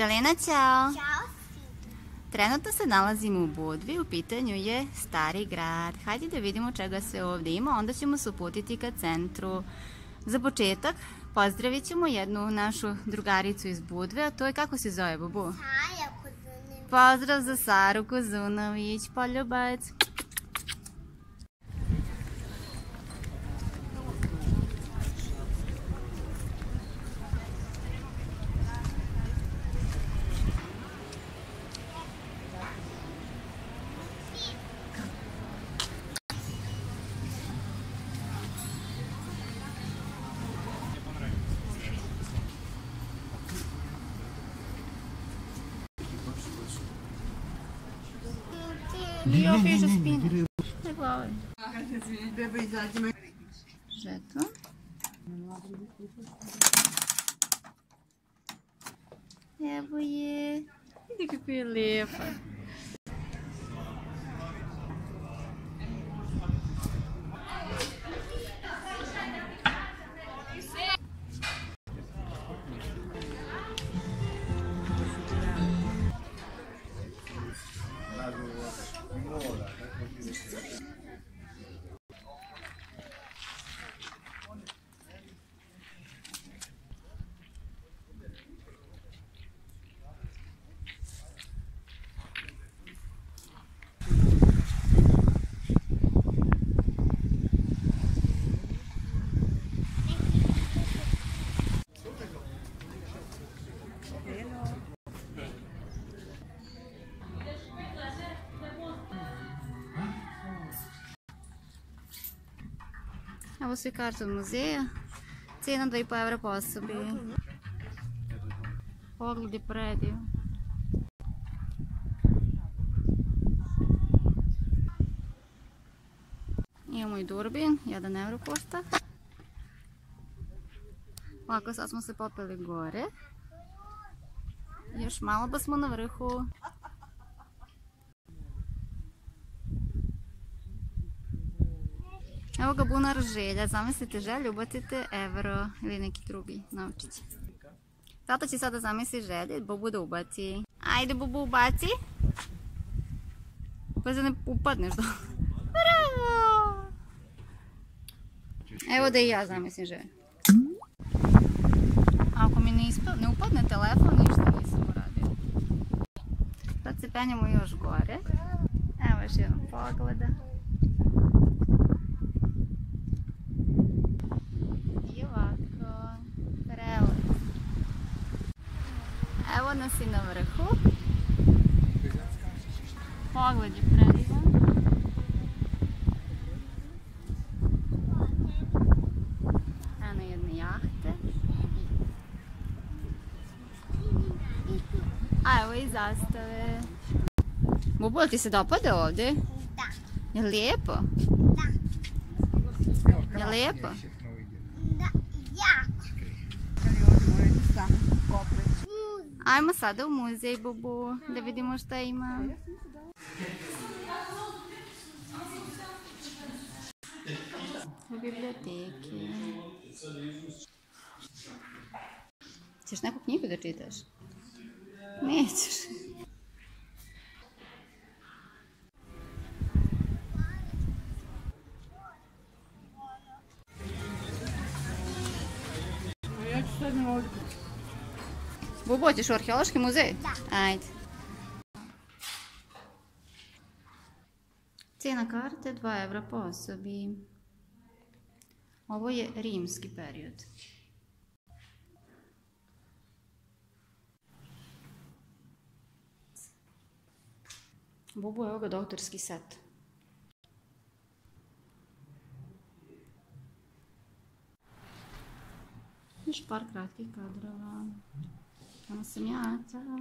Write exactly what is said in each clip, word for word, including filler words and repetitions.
Magdalena, ćao! Ćao. Trenutno se nalazimo u Budvi, u pitanju je Stari grad. Hajde da vidimo čega sve ovdje ima, onda ćemo se uputiti ka centru. Za početak pozdravit ćemo jednu našu drugaricu iz Budve, a to je, kako se zove, Bubu? Saja Kozunović. Pozdrav za Saru Kozunović, poljubac. Io piše spine. Ne glavaj. Žeton. Evo je. Vidi kako je lijepa. Evo svi karte od muzeja, cijena dva i po evra po osobi. Pogled je prediv. Imamo i durbin, jedan evro košta. Ovako, sad smo se popeli gore. Još malo pa smo na vrhu. Evo ga bunar želja, zamislite želju, ubacite evro ili neki drugi novčić. Tata će sada zamisli želje, Bubu da ubaci. Ajde Bubu, ubaci. Pa se ne upadneš do... Bravo! Evo da i ja zamislim želju. Ako mi ne, ispa... ne upadne telefon, ništa nisam uradio. Sad se penjamo još gore. Evo još jednom pogleda. Evo nas i na vrhu. Pogled je predivan. Eno jedne jahte. A evo i zastave. Bubu, ti se dopada ovdje? Da. Je lijepo? Da. Je lijepo? Da, jako. Ajmo sada u muzej, Bubu, da vidimo šta ima. U biblioteki. Ćeš neku knjigu da čitaš? Nećeš. Ja ću sad ne mogu. Bubu, hoćeš u arheološki muzej? Da. Ajde. Cijena karte dva evra po osobi. Ovo je rimski period. Bubu, evo ga doktorski set. Još par kratkih kadrova. Ono sam ja, čao.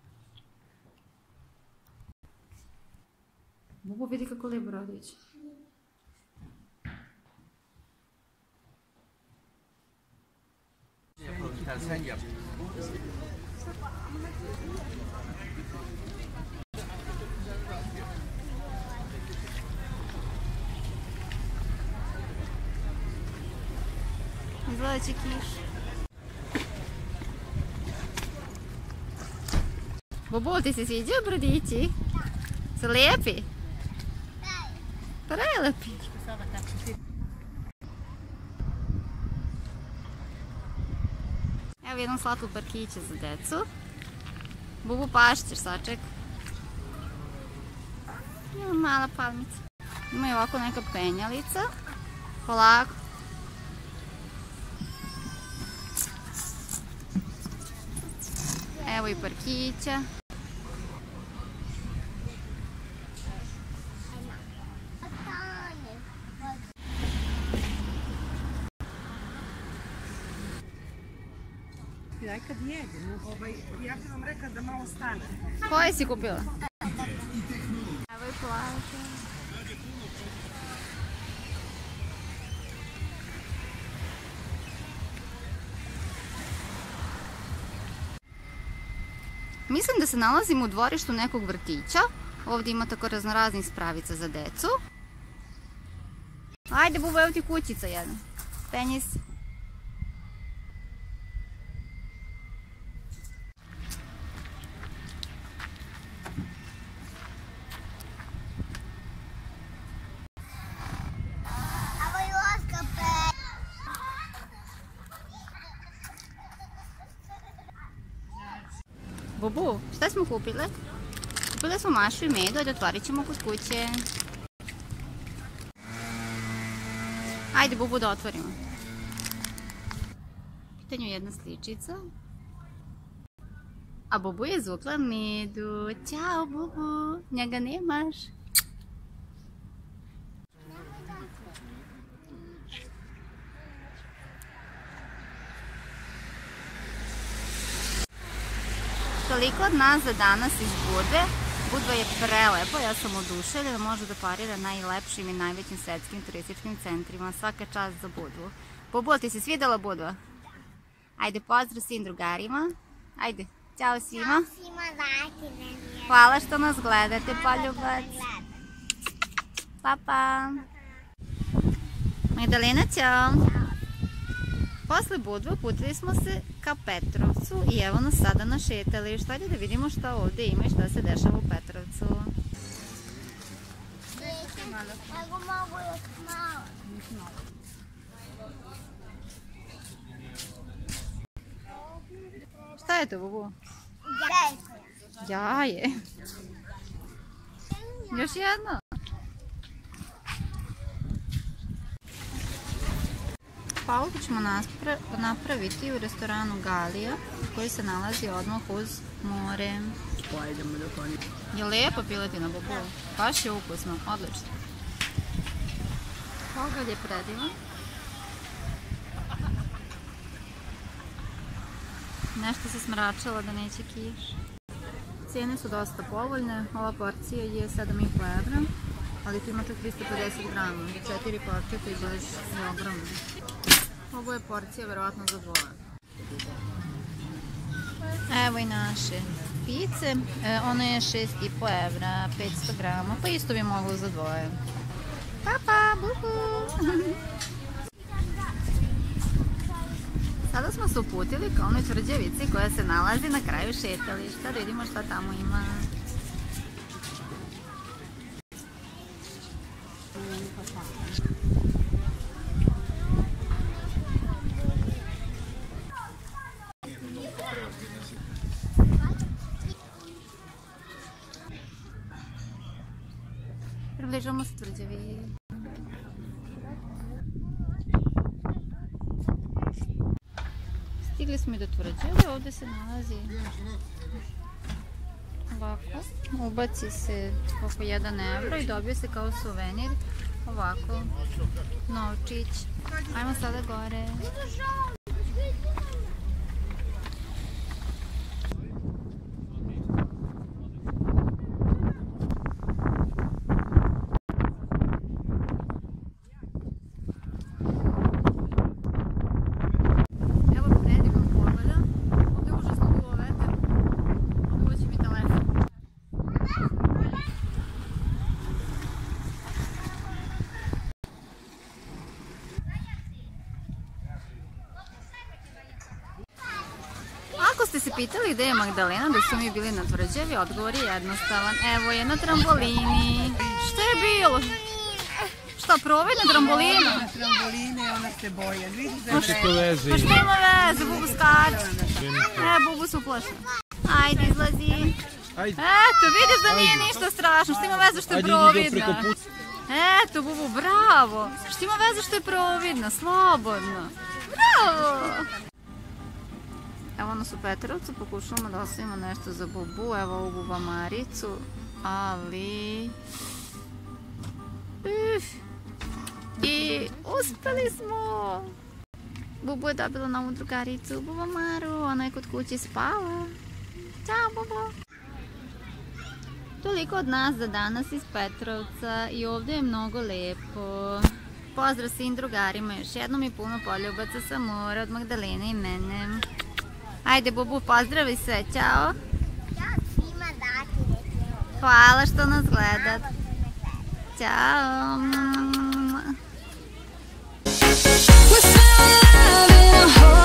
Bubu, vidi kako lijepo radić. Izgleda će kiš. Bobo, ti se sviđaju brodići? Su lijepi? Prelepi. Evo jedan slatko parkiće za decu. Bubu, pašćeš, saček. Ima mala palmica. Ima i ovako neka penjalica. Polako. Evo i parkića. Ja kad jedem, ovaj, ja bih vam rekla da malo stane. Koje si kupila? Evo i plaža. Mislim da se nalazimo u dvorištu nekog vrtića. Ovdje ima tako raznoraznih spravica za decu. Ajde, Bubo, evo ti kućica jedna. Penji se. Bubu, šta smo kupile? Kupile smo mašu i medu, ajde otvorit ćemo kod kuće. Ajde, Bubu, da otvorimo. U pitanju je jedna sličica. A Bubu je zukla medu. Ćao, Bubu, njega nemaš. Toliko od nas za danas iz Budve. Budva je prelepo, ja sam oduševljena, može da parira najlepšim i najvećim svetskim turističkim centrima. Svaka čast za Budvu. Bubu, ti se svidjela Budva? Ajde, pozdrav svim drugarima. Ajde, ćao svima. Ćao svima, dajte. Hvala što nas gledate, poljubac. Pa, pa. Magdalena, ćao. Posle Budve uputili smo se ka Petrovcu i evo nas sada na šetalištu. Ajde da vidimo šta ovdje ima i šta se dešava u Petrovcu. Nego mogu još malo. Šta je to, Bubu? Jajko. Jaje. Još jedno. Pauzu ćemo napraviti u restoranu Galija, koji se nalazi odmah uz more. Je lijepa piletina, Bubu? Baš je ukusno, odlično. Pogled je predivan. Nešto se smračalo da neće kiš. Cijene su dosta povoljne, ova porcija je sedam i po evra, ali tu ima čak tristo pedeset grama, četiri porcije to izgleda je ogromno. Ovo je porcija verovatno za dvoje. Evo i naše pice, e, ona je šest i po evra, petsto grama, pa isto bi moglo za dvoje. Pa pa, bubu! Sada smo se uputili ka onoj tvrđavici koja se nalazi na kraju šetališta, da vidimo šta tamo ima. Približamo se tvrđavi. Stigli smo i do tvrđave, ovdje se nalazi ovako, ubaci se oko jedan evro i dobije se kao suvenir ovako novčić. Ajmo sada gore. ste se pitali gde je Magdalena dok su mi bili na tvrđavi, odgovor je jednostavan. Evo je na trambolini. Šta je bilo? Šta, provid na trambolinu? Na tramboline, ona se boja. Pa šta ima veze, Bubu skače. E, Bubu su uplašena. Ajde, izlazi. Eto, vidiš da nije ništa strašno, šta ima veze što je providna. Eto, Bubu, bravo. Šta ima veze što je providna, slobodno. Bravo. Evo nas u Petrovcu, pokušavamo da ostavimo nešto za Bubu, evo ovu bubamaricu, ali... Uf. I uspeli smo! Bubu je dobila novu drugaricu, Bubamaru, ona je kod kuće spava. Ćao, Bubu! Toliko od nas za danas iz Petrovca i ovdje je mnogo lepo. Pozdrav svim drugarima, još jednom i puno poljubaca sa mora od Magdalene i mene. Ajde, Bubu, pozdravi sve, ćao! Ja svima dati neki. Hvala što nas gledate. Ćao! We're still alive in a hole.